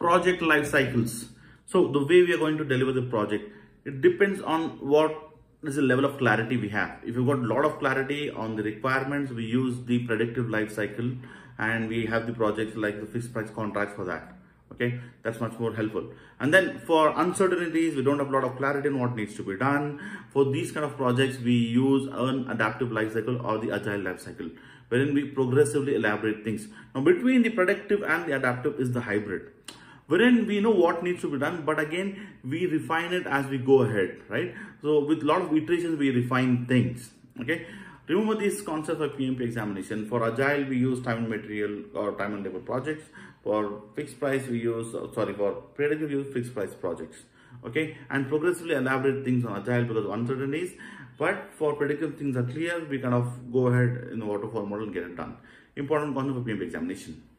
project life cycles. So the way we are going to deliver the project, it depends on what is the level of clarity we have. If you've got a lot of clarity on the requirements, we use the predictive life cycle, and we have the projects like the fixed price contracts for that. Okay, that's much more helpful. And then for uncertainties, we don't have a lot of clarity on what needs to be done. For these kind of projects, we use an adaptive life cycle or the agile life cycle, wherein we progressively elaborate things. Now, between the predictive and the adaptive is the hybrid, wherein we know what needs to be done, but again, we refine it as we go ahead, right? So with a lot of iterations, we refine things, okay? Remember these concepts of PMP examination. For agile, we use time and material or time and labor projects. For fixed price, we use, for predictive, we use fixed price projects, okay? And progressively elaborate things on agile because of uncertainties. But for predictive, things are clear. We kind of go ahead in the waterfall model and get it done. Important concept for PMP examination.